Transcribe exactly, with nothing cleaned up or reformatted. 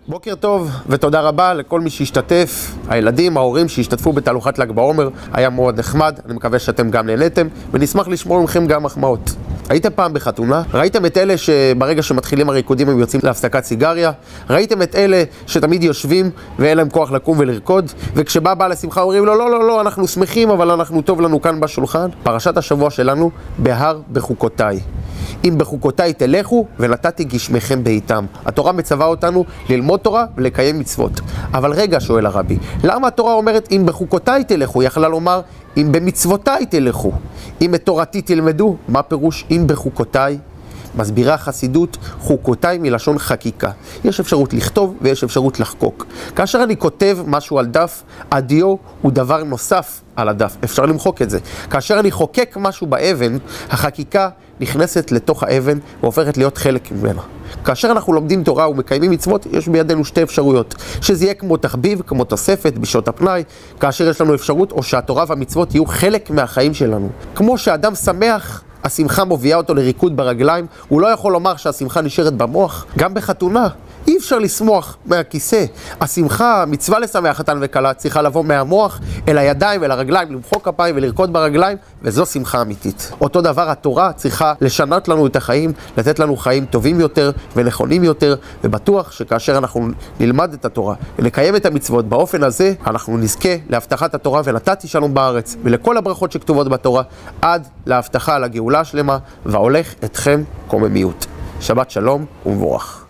בוקר טוב ותודה רבה לכל מי שהשתתף, הילדים, ההורים שהשתתפו בתהלוכת ל"ג בעומר, היה מאוד נחמד, אני מקווה שאתם גם נהניתם ונשמח לשמור מכם גם מחמאות. הייתם פעם בחתונה? ראיתם את אלה שברגע שמתחילים הריקודים הם יוצאים להפסקת סיגריה? ראיתם את אלה שתמיד יושבים ואין להם כוח לקום ולרקוד? וכשבא בעל השמחה אומרים לו לא לא לא אנחנו שמחים אבל אנחנו טוב לנו כאן בשולחן? פרשת השבוע שלנו בהר בחוקותיי. אם בחוקותיי תלכו ונתתי גשמכם בעיתם. התורה מצווה אותנו ללמוד תורה ולקיים מצוות. אבל רגע, שואל הרבי, למה התורה אומרת אם בחוקותיי תלכו? יכלה לומר אם במצוותיי תלכו. אם את תורתי תלמדו, מה פירוש אם בחוקותיי? מסבירה חסידות, חוקותיי מלשון חקיקה. יש אפשרות לכתוב ויש אפשרות לחקוק. כאשר אני כותב משהו על דף, הדיו הוא דבר נוסף על הדף. אפשר למחוק את זה. כאשר אני חוקק משהו באבן, החקיקה נכנסת לתוך האבן והופכת להיות חלק ממנה. כאשר אנחנו לומדים תורה ומקיימים מצוות, יש בידינו שתי אפשרויות. שזה יהיה כמו תחביב, כמו תוספת, בשעות הפנאי, כאשר יש לנו אפשרות, או שהתורה והמצוות יהיו חלק מהחיים שלנו. כמו שאדם שמח, השמחה מובילה אותו לריקוד ברגליים, הוא לא יכול לומר שהשמחה נשארת במוח. גם בחתונה, אי אפשר לשמוח מהכיסא. השמחה, מצווה לשמח חתן וכלה, צריכה לבוא מהמוח אל הידיים, אל הרגליים, למחוא כפיים ולרקוד ברגליים, וזו שמחה אמיתית. אותו דבר, התורה צריכה לשנות לנו את החיים, לתת לנו חיים טובים יותר ונכונים יותר, ובטוח שכאשר אנחנו נלמד את התורה ונקיים את המצוות באופן הזה, אנחנו נזכה להבטחת התורה ונתתי שלום בארץ, ולכל הברכות שכתובות בתורה, עד להבטחה לגאולה השלמה, והולך אתכם קוממיות. שבת שלום ומבורך.